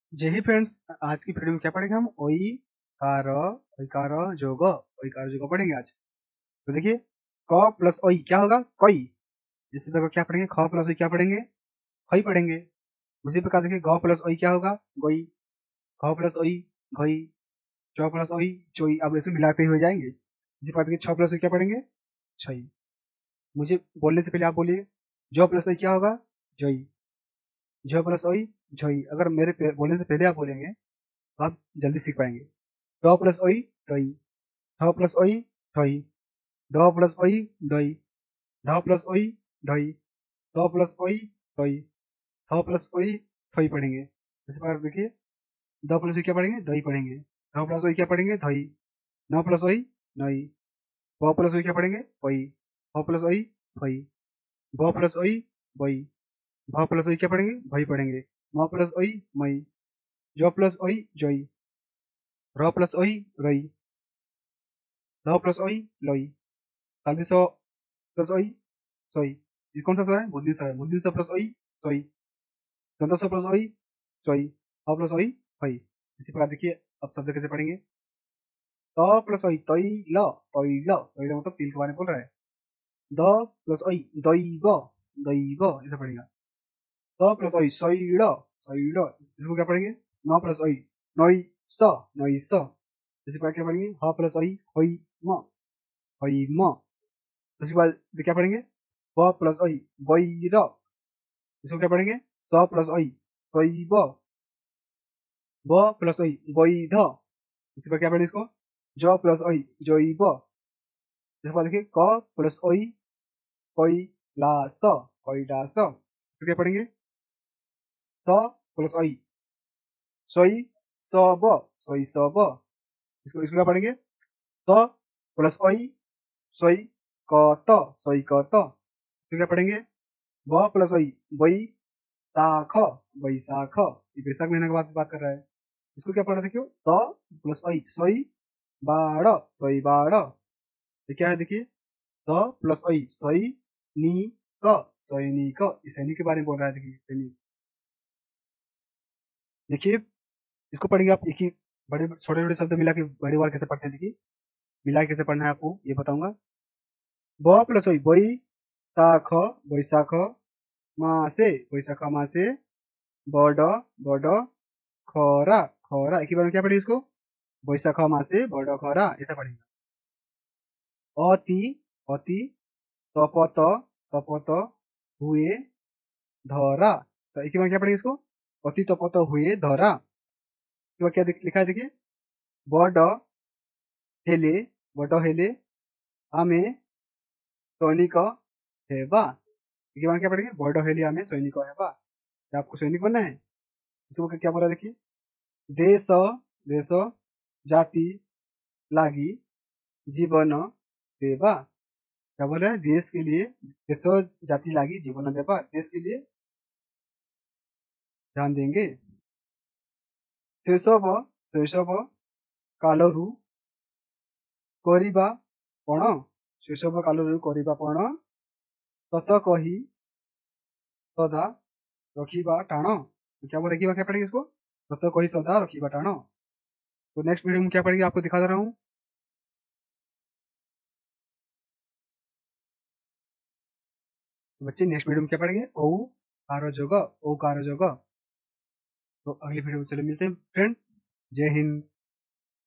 जय ही फ्रेंड्स। आज की वीडियो में क्या पढ़ेंगे हम ओइकार जोग पढ़ेंगे आज। तो देखिए क प्लस ओई क्या होगा कोई। इसी प्रकार क्या पढ़ेंगे ख प्लस ओई क्या पढ़ेंगे हई पढ़ेंगे। उसी प्रकार देखिए ग प्लस ओई क्या होगा गोई। ख प्लस ओई घई। चौ प्लस ओई चोई। अब इसे मिलाते ही हो जाएंगे। इसी प्रकार देखिए छ प्लस ओई क्या पढ़ेंगे छई। मुझे बोलने से पहले आप बोलिए जो प्लस ओई क्या होगा जोई। जो प्लस ओई जोई। अगर बोलने से पहले आप बोलेंगे तो आप जल्दी सीख पाएंगे। ड प्लस ओई टोई। ठ प्लस ओई ठोई। द प्लस ओई दई। ढ प्लस ओई ढई। द प्लस ओई टोई। थ प्लस ओई थोई पढ़ेंगे। इसी प्रकार देखिए द प्लस ओई क्या पढ़ेंगे दही पढ़ेंगे। ध प्लस ओई क्या पढ़ेंगे धई। न प्लस ओई नई। प प्लस ओई क्या पढ़ेंगे पई। फ प्लस ओई फई। ब प्लस ओई बई। भ प्लस ओई क्या पढ़ेंगे भई पढ़ेंगे। म प्लस ओई मई। ज प्लस ओई जई। र प्लस ओई रई। ल प्लस ओई लई। तालवी स प्लस ओई सोई। ये कौन सा सो है बुद्धि सा है। बुद्धि स प्लस ओई सोई। दंत स प्लस ओई सोई। ह प्लस ओई हई। इसी प्रकार देखिए अब शब्द कैसे पढ़ेंगे। त प्लस ओई तैल तैल तैल मतलब तिल के बारे में बोल रहा है। द प्लस ओई दैव दैव ऐसा पढ़ेगा। त प्लस ओई शैल शैल इसको क्या पढ़ेंगे न प्लस ओई नई स नई स। इसी प्रकार क्या पढ़ेंगे ह प्लस ओई हई म हई म। उसके बाद क्या पढ़ेंगे ब प्लस ओई बैर। इसको क्या पढ़ेंगे स प्लस ओई शैव। ब प्लस ओई वैध। इसी पर क्या पढ़ेंगे इसको ज प्लस ओई जैव। इसके बाद देखिए क प्लस ओई कैलास कैलास। तो क्या पढ़ेंगे स प्लस ओई शैशव शैशव। इसको इसको क्या पढ़ेंगे स प्लस ओई सैकत सैकत। तो क्या पढ़ेंगे ब प्लस ओई बैसाख बैसाख। ये बैसाख महीने के बाद बात कर रहा है। इसको क्या पढ़ा देखियो त प्लस ओई सई बाड़ सई बाड़। ये क्या है देखिए त प्लस ओई सई नी क सैनिक। ये सैनिक के बारे में बोल रहा है। देखिए सैनिक। देखिए इसको पढ़ेंगे आप एक ही बड़े छोटे छोटे शब्द मिला के बड़ी बार कैसे पढ़ते हैं। देखिए मिला के कैसे पढ़ना है आपको ये बताऊंगा। ब प्लस ओई बैसाख बैसाख मासे बैसाख मासे। बड़ बड़ खरा खरा। एक ही बार में क्या पढ़ेंगे इसको बैसाख मासे बड़ खरा ऐसा पढ़ेंगे। अति अति तपत तपत हुए धरा। तो एक ही बार क्या पढ़ेंगे इसको अति तपत हुए धरा। इसके बाद क्या लिखा है देखिए बड़ हेले बड़ हेले आमे सैनिक हेबा। एक बार क्या पढ़ेंगे बड़ हेले आमे सैनिक हेबा। क्या आपको सैनिक बनना है। इसको क्या बोला देखिए देश देश जाति लागी जीवन देवा। क्या बोल रहा है देश के लिए देश जाति लागी जीवन देवा देश के लिए ध्यान देंगे। शैशव शैशव कालरू କରିବା पण शैशव कालरू କରିବା पण तत कही सदा रखिबा टाण। तो क्या बोल रखिबा क्या पढ़ेंगे इसको तत कही सदा रखिबा टाण। तो नेक्स्ट वीडियो में क्या पढ़ेंगे आपको दिखा दे रहा हूँ। तो बच्चे नेक्स्ट वीडियो में क्या पढ़ेंगे ओ कार जोग। तो अगली वीडियो में चलो मिलते हैं फ्रेंड। जय हिंद।